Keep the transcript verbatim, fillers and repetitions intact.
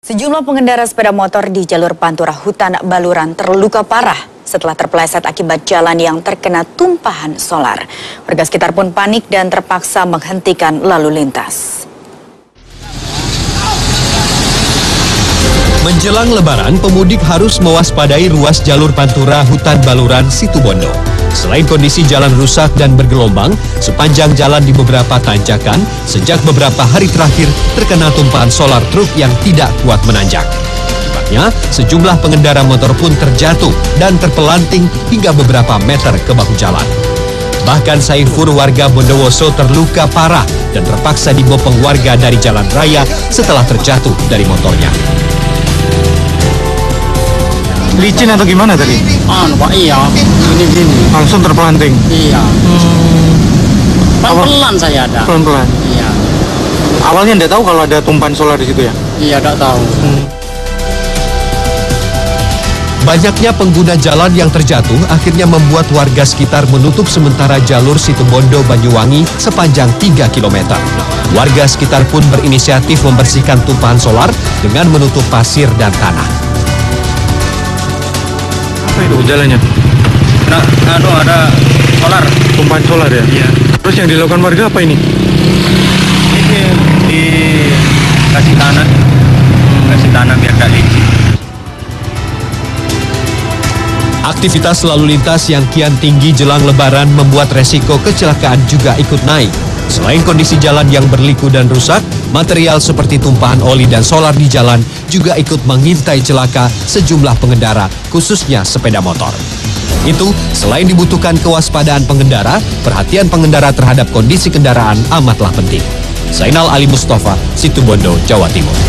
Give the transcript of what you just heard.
Sejumlah pengendara sepeda motor di jalur Pantura Hutan Baluran terluka parah setelah terpeleset akibat jalan yang terkena tumpahan solar. Warga sekitar pun panik dan terpaksa menghentikan lalu lintas. Menjelang Lebaran, pemudik harus mewaspadai ruas jalur Pantura Hutan Baluran Situbondo. Selain kondisi jalan rusak dan bergelombang, sepanjang jalan di beberapa tanjakan, sejak beberapa hari terakhir terkena tumpahan solar truk yang tidak kuat menanjak. Akibatnya, sejumlah pengendara motor pun terjatuh dan terpelanting hingga beberapa meter ke bahu jalan. Bahkan Saifur warga Bondowoso terluka parah dan terpaksa dibopong warga dari jalan raya setelah terjatuh dari motornya. Licin atau gimana tadi? Ah, Pak, iya, ini gini. Langsung terpelanting? Iya. Hmm. Pelan-pelan saya ada. Pelan-pelan? Iya. Awalnya enggak tahu kalau ada tumpahan solar di situ ya? Iya, enggak tahu. Hmm. Banyaknya pengguna jalan yang terjatuh akhirnya membuat warga sekitar menutup sementara jalur Situbondo Banyuwangi sepanjang tiga kilometer. Warga sekitar pun berinisiatif membersihkan tumpahan solar dengan menutup pasir dan tanah. Apa itu jalannya? Nah, aduh, ada solar. Tumpahan solar ya? Iya. Terus yang dilakukan warga apa ini? Ini dikasih tanah. Kasih tanah biar gak licin. Aktivitas lalu lintas yang kian tinggi jelang Lebaran membuat resiko kecelakaan juga ikut naik. Selain kondisi jalan yang berliku dan rusak, material seperti tumpahan oli dan solar di jalan juga ikut mengintai celaka sejumlah pengendara, khususnya sepeda motor. Itu, selain dibutuhkan kewaspadaan pengendara, perhatian pengendara terhadap kondisi kendaraan amatlah penting. Zainal Ali Mustafa, Situbondo, Jawa Timur.